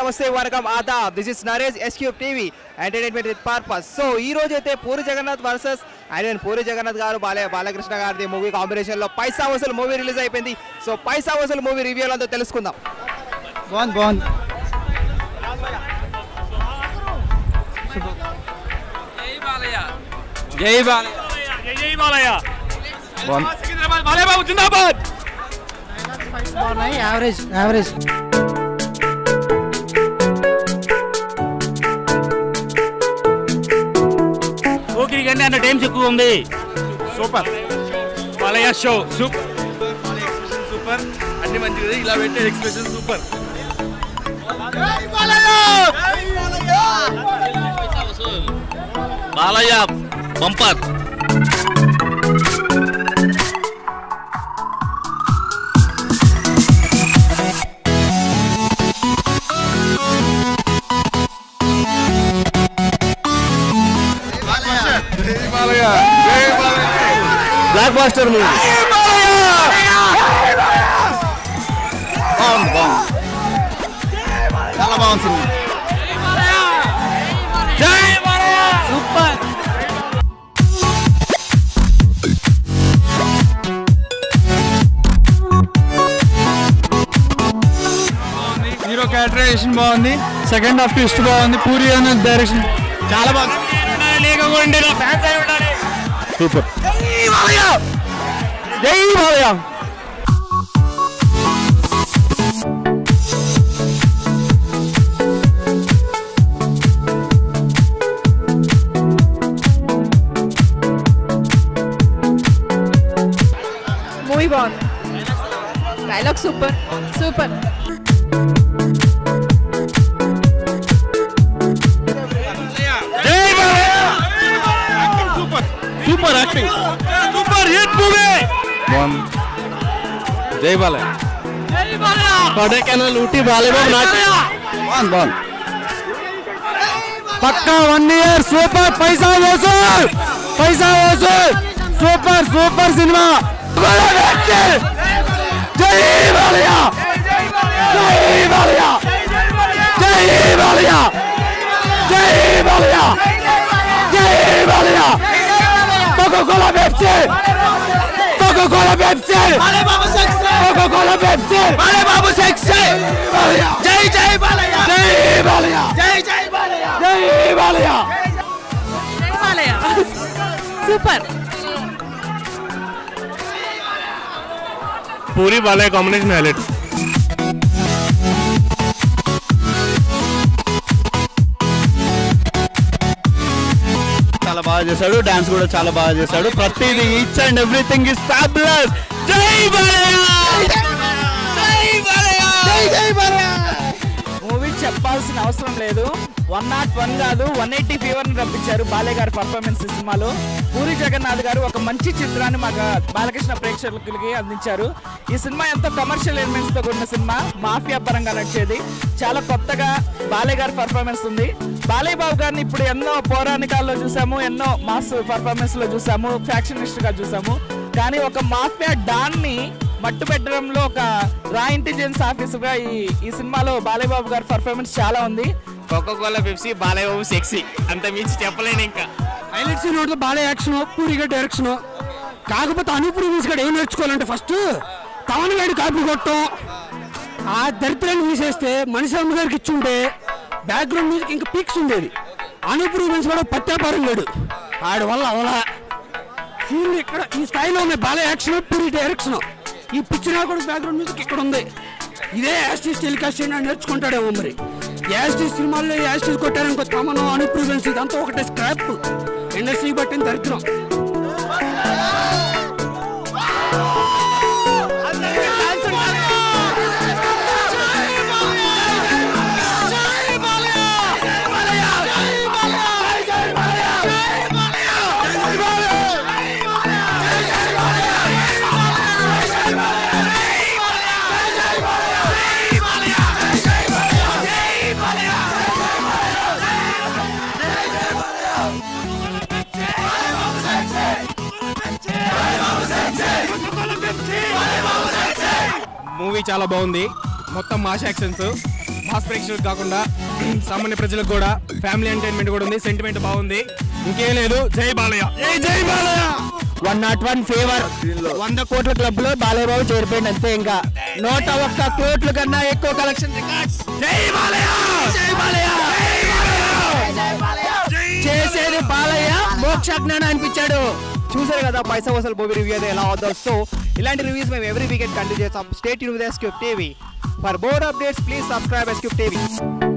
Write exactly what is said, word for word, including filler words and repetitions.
నమస్తే వనకం ఆదాబ్ this is Naresh S cube TV entertainment with purpose. So ఈ రోజు అయితే పూరి జగన్నాథ్ వర్సెస్ ఐరన్ పూరి జగన్నాథ్ గారు బాలే బాలకృష్ణ గారి మూవీ కాంబినేషన్ లో పైసా వసూలు మూవీ రిలీజ్ అయిపోయింది. సో పైసా వసూలు మూవీ రివ్యూలో అంతా తెలుసుకుందాం. బాగుంది బాగుంది జై బాలయ్య జై బాలయ్య బాలయ్య బాబు జిందాబాద్. బాగున్నాయి యావరేజ్ యావరేజ్ ఓకే కంటే అన్న టైమ్స్ ఎక్కువ ఉంది. Super Balayya show super super అన్ని మంచిది ఇలా పెట్టే expression super. Balayya bumper blockbuster movie చాలా బాగుంది సినిమా. సూపర్ హీరో క్యారెక్టరైజేషన్ బాగుంది. సెకండ్ హాఫ్ ట్విస్ట్ బాగుంది. పూరి అనే డైరెక్షన్ చాలా బాగుంది. సూపర్ జై బాలయ్య జై బాలయ్య. మూవీ బాగుంది. Dialogue super super. Super acting super hit movie. జై బాలయ్య కొడైకెనాల్ ఊటీ బాలయ్య బాబు నాట్యం బాగుంది బాగుంది. పక్కా one year super. Paisa Vasool Paisa Vasool super super సినిమా. జై బాలయ్య జై బాలయ్య జై బాలయ్య జై బాలయ్య జై Balayya. Coca Cola Pepsi Coca Cola Pepsi Coca Cola Pepsi Balayya sexy జై జై బాలయ్య జై బాలయ్య జై జై బాలయ్య జై బాలయ్య జై Balayya super. Puri Balayya combination highlight. చాలా బాగా చేశాడు. డాన్స్ కూడా చాలా బాగా చేశాడు. ప్రతిదీ each and everything is fabulous. జై బాలయ్య జై బాలయ్య జై జై బాలయ్య. మూవీ చెప్పాల్సిన అవసరం లేదు. వన్ నాట్ వన్ కాదు వన్ ఎయిటీ ఫీవర్ ని రప్పించారు బాలయ్య గారి పర్ఫార్మెన్స్ ఈ సినిమాలో. పూరి జగన్నాథ్ గారు ఒక మంచి చిత్రాన్ని మాకు బాలకృష్ణ ప్రేక్షకులకి అందించారు. ఈ సినిమా ఎంతో కమర్షియల్ ఎలిమెంట్స్ తో కూడిన సినిమా, మాఫియా పరంగా నడిచేది. చాలా కొత్తగా బాలయ్య గారి పర్ఫార్మెన్స్ ఉంది. బాలయ్య బాబు గారిని ఇప్పుడు ఎన్నో పౌరాణికాల్లో చూసాము, ఎన్నో మాస్ పర్ఫార్మెన్స్ లో చూసాము, ఫ్యాక్షనిస్ట్ గా చూసాము. కానీ ఒక మాఫియా డాన్ ని మట్టు పెట్టడంలో ఒక రా ఇంటెలిజెన్స్ ఆఫీసర్గా ఈ ఈ సినిమాలో బాలయ్య బాబు గారి పర్ఫార్మెన్స్ చాలా ఉంది. Coca cola Pepsi Balayya Babu sexy అంత మించి చెప్పలేను. ఇంకా హైలైట్స్ నోట్లో బాలయ్య యాక్షన్, పూరిగా డైరెక్షన్. కాకపోతే అనుపూరి మ్యూజిక్ కూడా ఏం నేర్చుకోవాలంటే ఫస్ట్ తమన్ గడి కాపీ కొట్టం. ఆ దరిద్రాన్ని తీసేస్తే మనిషి అమ్మ గారికి ఇచ్చుంటే బ్యాక్గ్రౌండ్ మ్యూజిక్ ఇంకా పీక్స్ ఉండేది. అనుపూరి మ్యూజిక్ కూడా పత్యాపారం లేడు ఆడి వల్ల అవలా సీన్లు ఇక్కడ ఈ స్థాయిలో ఉన్నాయి. Balayya action, Puri direction. ఈ పిక్చర్ కూడా బ్యాక్గ్రౌండ్ మ్యూజిక్ ఇక్కడ ఉంది. ఇదే యాస్టీస్ టెలికాస్ట్ చేయడానికి నేర్చుకుంటాడేమో మరి. యాస్టీస్ సినిమాల్లో యాస్టీస్ కొట్టారనుకో తమను అనుప్రూవెన్స్ ఇదంతా ఒకటే స్క్రాప్. ఇండస్ట్రీ బట్టిన దరిద్రం. మూవీ చాలా బాగుంది. మొత్తం మాస్ యాక్షన్స్, మాస్ ప్రేక్షకులకు కాకుండా సామాన్య ప్రజలకు కూడా ఫ్యామిలీ ఎంటర్టైన్మెంట్ కూడా ఉంది, సెంటిమెంట్ బాగుంది, ఇంకేం లేదు. జై బాలయ్య, జై జై Balayya. One not one favour వంద కోట్ల క్లబ్ లో బాలయ్య బాబు చేరిపోయింది అంతే. ఇంకా నూట ఒక్క కోట్ల కన్నా ఎక్కువ కలెక్షన్ రికార్డ్స్. జై బాలయ్య, జై బాలయ్య, చేసేది బాలయ్య, మోక్షజ్ఞానం అనిపించాడు. చూసారు కదా పైసా వసూలు మూవీ రివ్యూ అయితే ఎలా అవుతుందో. సో ఇలాంటి రివ్యూస్ మేము ఎవ్రీ వీకెండ్ కంటిన్యూ చేస్తాం. Stay tune with S cube TV. For more updates please subscribe S cube TV.